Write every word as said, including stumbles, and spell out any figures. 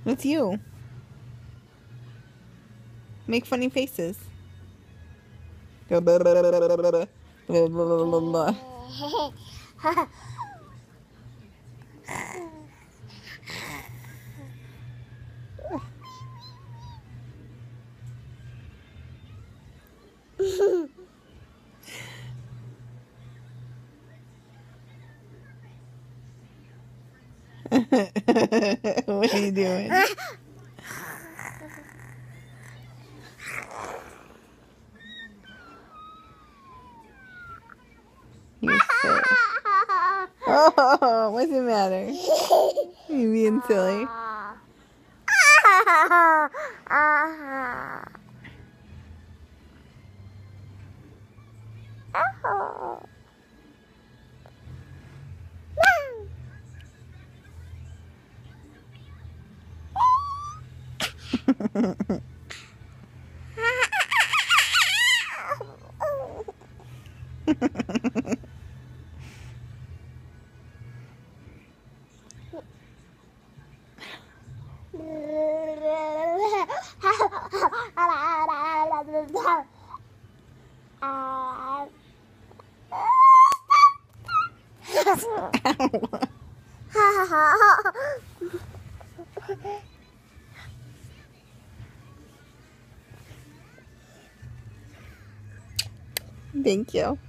It's you. Make funny faces. Go blah, blah, blah, blah, blah, blah, blah, blah. What are you doing? You're silly. Oh, what's the matter? You being silly? Thank you.